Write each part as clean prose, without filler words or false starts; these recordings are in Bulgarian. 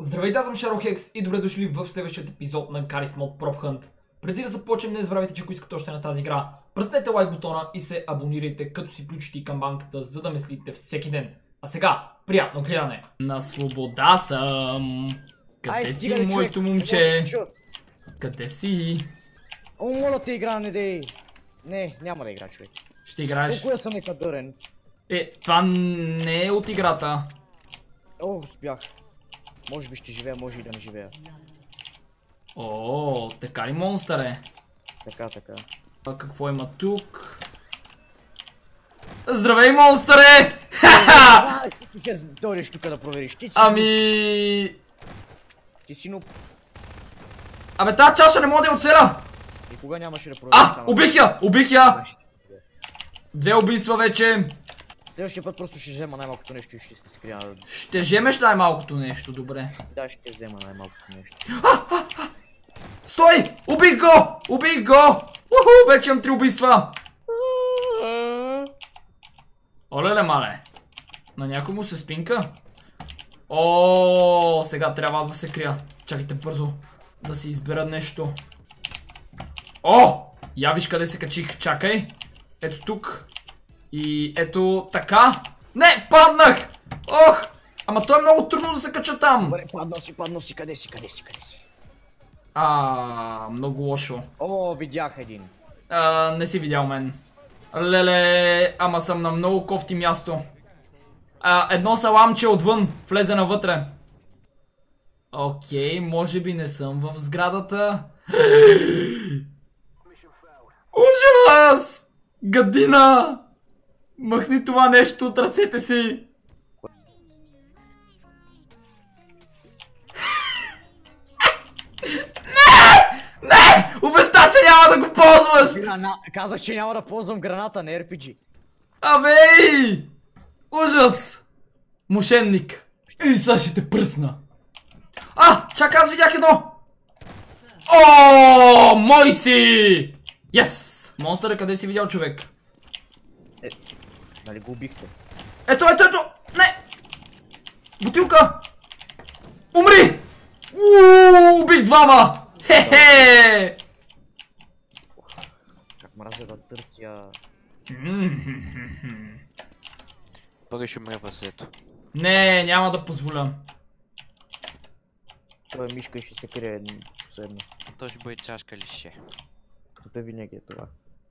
Здравейте, аз съм Шаро-Хекс и добре дошли в следващия епизод на Garry's Mod Prop Hunt. Преди да започнем, не забравяйте, че ако искате още на тази игра, пръснете лайк бутона и се абонирайте, като си включите и камбанката, за да ме следите всеки ден. А сега, приятно гледане! На свобода съм! Къде си, моето момче? Къде си? О, моля те, игра, не дей! Не, няма да игра, човек. Ще играеш? Колко я съм некадърен. Това не е от играта. О, успях. Може би ще живея, може и да не живея. О, така ли, монстър е? Така. А какво има тук? Здравей, монстъре! Ха-ха! Ще дойдеш тук да провериш. Ти си нуп. Абе, тази чаша не мога да я оцеля! Никога нямаше да провериш там. Убих я! Две убийства вече. Следващия път просто ще взема най-малкото нещо и ще се скрия. Ще вземеш най-малкото нещо, добре. Да, ще взема най-малкото нещо. Стой! Убих го! Уху, вече имам 3 убийства. Оле-ле, мале. На някой му се спинка? О, сега трябва аз да се крия. Чакайте бързо да си избера нещо. О! Я виж къде се качих. Чакай. Ето тук. И ето така. Не, паднах! Ох! Ама то е много трудно да се кача там. Добре, паднал си, къде си? Много лошо. О, видях един. Не си видял мен. Леле, ама съм на много кофти място. Едно саламче отвън, влезе навътре. Окей, може би не съм в сградата. Ужас! Гадина! Махни това нещо от ръцете си! Не! Обеща, че няма да го ползваш! Казах, че няма да ползвам граната, не RPG. Абей! Ужас! Мошенник! И сега ще те пръсна! Чакай, аз видях едно! О, мой си! Йес! Монстър, къде си видял човек? Нали го убихте? Ето! Не! Бутилка! Умри! Убих двама! Хе-хе! Как мразя да търся... Първо ще умре въсето. Не, няма да позволя. Той е мишка и ще се крие последно. Той ще бъде чашка лише. Той винаги е това.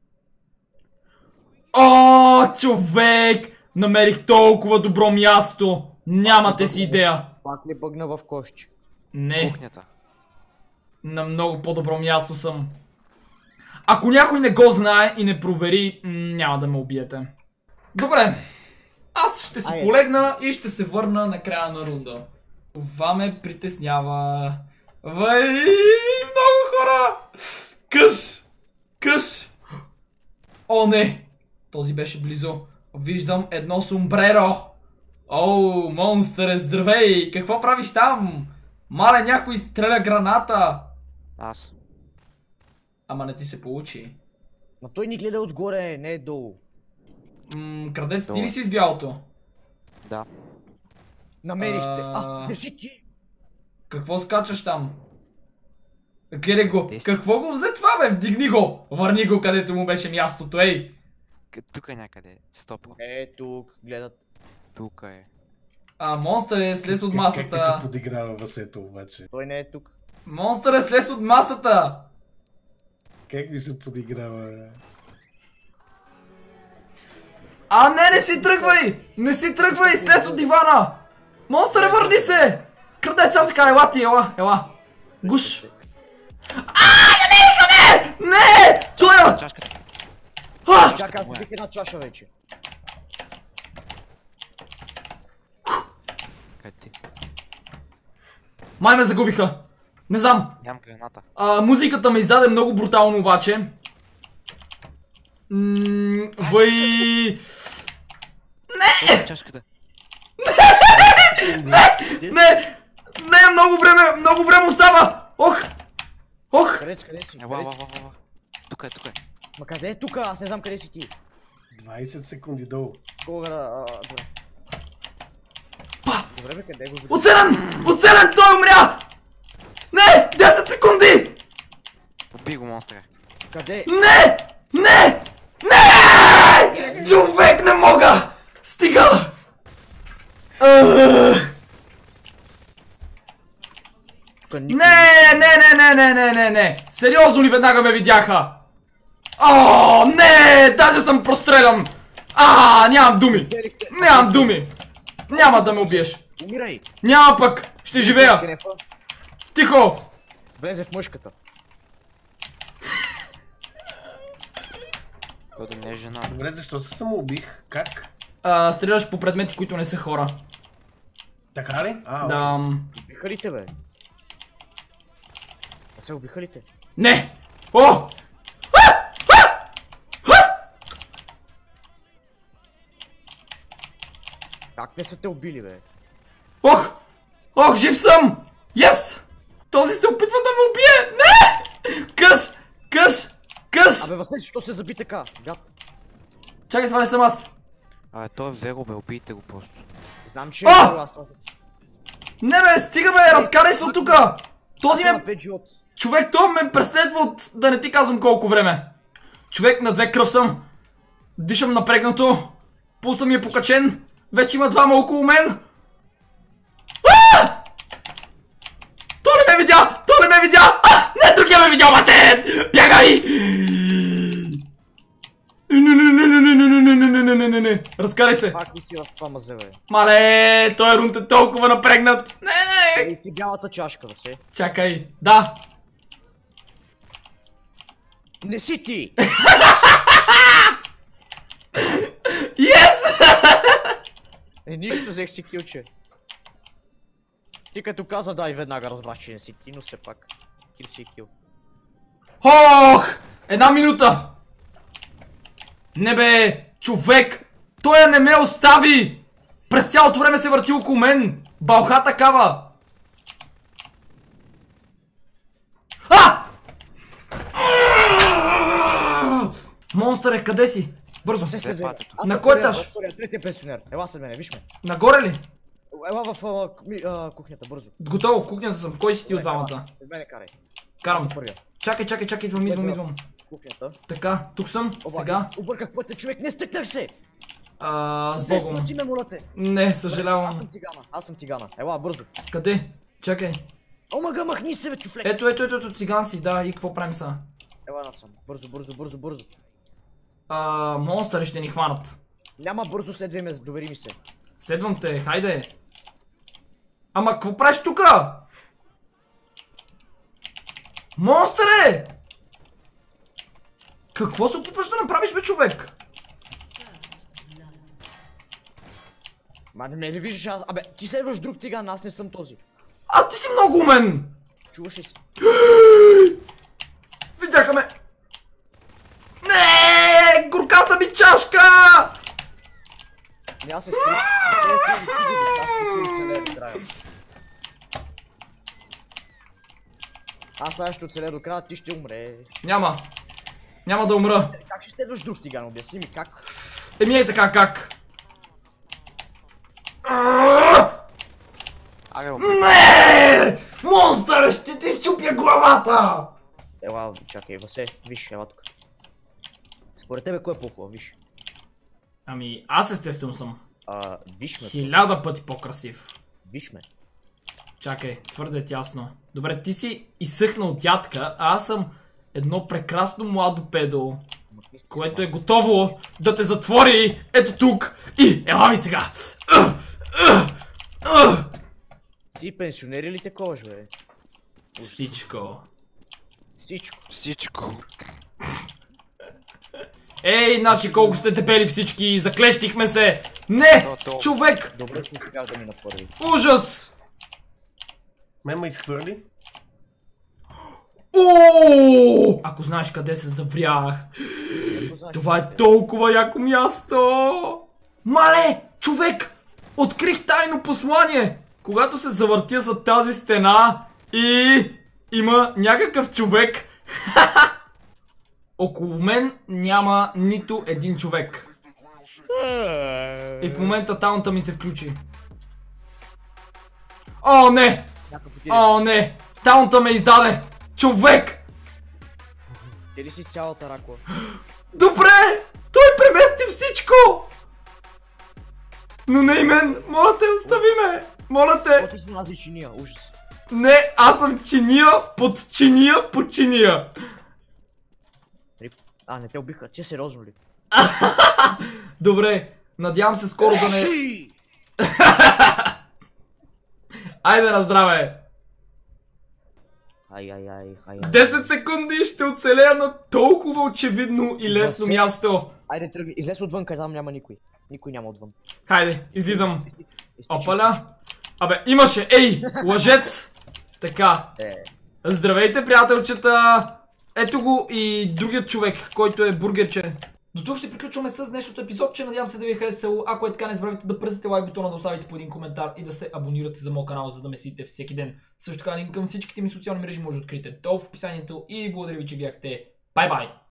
О, човек! Намерих толкова добро място! Нямате си идея! Пак ли бъгна в кошче? Не. Кухнята. На много по-добро място съм. Ако някой не го знае и не провери, няма да ме убиете. Добре. Аз ще си полегна и ще се върна на края на рунда. Това ме притеснява. Много хора! Къс! О, не! Този беше близо. Виждам едно сумбреро. Оу, монстър, здравей! Какво правиш там? Мале, някой стреля граната. Аз. Ама не ти се получи. Ма той ни гледа отгоре, не е долу. Крадец, ти ли си с бялото? Да. Намерихте. Не си ти. Какво скачаш там? Гледай го. Какво го взе това, бе? Вдигни го. Върни го, където му беше мястото, ей. Тук е някъде. Стопо. Тук, гледат. Тук е. Монстър е слез от масата. Как се подиграва Васето обаче? Той не е тук. Монстър е слез от масата. Как ми се подиграва, бе? Не си тръгвай! Не си тръгвай! Слез от дивана! Монстър, върни се! Крадец, сам така, ела! Гуш! Намериха ме! Не! Той е! Чашката. Чакай, аз убих една чаша вече. Къде ти? Май ме загубиха! Не знам! Нямам граната. Музиката ме издаде много брутално обаче. Не! Чашката. Не! Много време остава! Ох! Къде си? Ела. Тук е. Ма къде е тук? Аз не знам къде си ти. 20 секунди долу. Добре. Добре, бе, къде го загубих? Оцелен! Оцелен! Той умря! Не! 10 секунди! Убий го, монстре. Къде? Не! Не! Не! Човек, не мога! Стига! Тук Не, не, не, не, не, не, не, не! Сериозно ли веднага ме видяха? О, не! Даже съм прострелян! Нямам думи! Нямам думи! Няма да ме убиеш! Умирай! Няма пък! Ще живея! Тихо! Влезе в мъжката. Той да не е жена. Добре, защо се самоубих? Как? Стреляш по предмети, които не са хора. Така ли? Да. Убиха ли те, бе? А се убиха ли те? Не! О! Как не са те убили, бе? Ох! Ох, жив съм! Yes! Този се опитва да ме убие! Не! Къс! Къс! Къс! Абе, Васил, що се заби така? Гад. Чакай, това не съм аз. Той е веро, бе, убийте го просто. Знам, че е аз това. Не бе, стига бе, разкарай се от тука! Този Аз ме... на 5 живот. Човек, той ме преследва от да не ти казвам колко време. Човек, на 2 кръв съм. Дишам напрегнато. Пулсът ми е покачен. Вече има двама около мен. Той не ме видя! Той не ме видя! Не, другия ме видя, мате! Бягай! Не. Разкарай се. Пак ли си в това мазе, бе? Мале, той рунт е толкова напрегнат. Не. Ей си бялата чашка, да се. Чакай. Да. Не си ти! Yes! Нищо, взех си килче. Ти като каза дай веднага разбрах, че не си ти, но все пак. Кил си кил. Ох! 1 минута! Не бе! Човек! Той не ме остави! През цялото време се върти около мен! Балха такава! Монстър, къде си? Бързо! Се след мен. На кой етаж? Третия пенсионер. Ела след мене, виж ме. Нагоре ли? Ела в кухнята, бързо. Готово, в кухнята съм. Кой си ти от двамата? След мене карай. Карам. Аз съм първия. Чакай, идвам. Кухнята. Така, тук съм, сега. Обърках пътя, човек, не стъкнах се! С Богом. Спаси ме, моля те. Не, съжалявам. Аз съм тигана. Ела, бързо. Къде? Чакай. Омага, махни се, бе, чуфлек! Ето, тиган си, да, и какво правим са? Ела, аз съм. Бързо. Монстъри ще ни хванат. Няма бързо, следвай ме, довери ми се. Следвам те, хайде. Ама, какво правиш тука? Монстъре! Какво се опитваш да направиш, бе, човек? Ма не ме ли виждаш аз? Абе, ти следваш друг тиган, аз не съм този. А ти си много умен! Чуваш ли си? Видяха ме! Не, горката ми чашка! Не, аз се скрих. Аз ще си оцеля до края. Аз сега ще оцеля до края, ти ще умре. Няма да умра. Как ще следваш друг тиган? Обясни ми как? Еми така, как? Не! Монстър, ще ти щупя главата! Ела, чакай, Васе, виж, ела тук. Според тебе кой е по-хубав, виж? Ами, аз естествено съм. Виж ме. 1000 пъти по-красив. Виж ме. Чакай, твърде тясно. Добре, ти си изсъхнал дядка, а аз съм едно прекрасно младо педо, което е готово да те затвори ето тук и ела ми сега! Ти пенсионери ли те коваш, бе? Всичко. Всичко. Ей, значи колко сте дебели всички, заклещихме се! Не! Човек! Добре, че успях да ми на първи. Ужас! Ме изхвърли. Ооо! Ако знаеш къде се заврях. Това е толкова яко място! Мале! Човек! Открих тайно послание! Когато се завъртя за тази стена и има някакъв човек. Около мен няма нито един човек. И в момента таунта ми се включи. О, не! Някакъв отиде. О, не! Таунта ме издаде! Човек! Ти ли си цялата ракла? Добре! Той премести всичко! Но не и мен! Моля те, остави ме! Моля те! Ти си нази чиния, ужас. Не, аз съм чиния, под чиния, под чиния! А, не те убиха, ти сериозно ли? Добре, надявам се скоро да не... Айде на здраве! Ай. 10 секунди ще оцелея на толкова очевидно и лесно Да, място. Айде тръгни, излез отвън, къде там няма никой. Никой няма отвън. Хайде, излизам. Изтичай, Опаля. Абе, имаше, ей, лъжец! Така, изтичай. здравейте, приятелчета! Ето го и другият човек, който е бургерче. До тук ще приключваме с днешното епизодче. Надявам се да ви е харесало. Ако е така, не забравяйте да пръсите лайк бутона, да оставите по един коментар и да се абонирате за моят канал, за да ме следите всеки ден. Също така, линк към всичките ми социални мрежи може да откриете долу в описанието и благодаря ви, че гледахте. Бай-бай!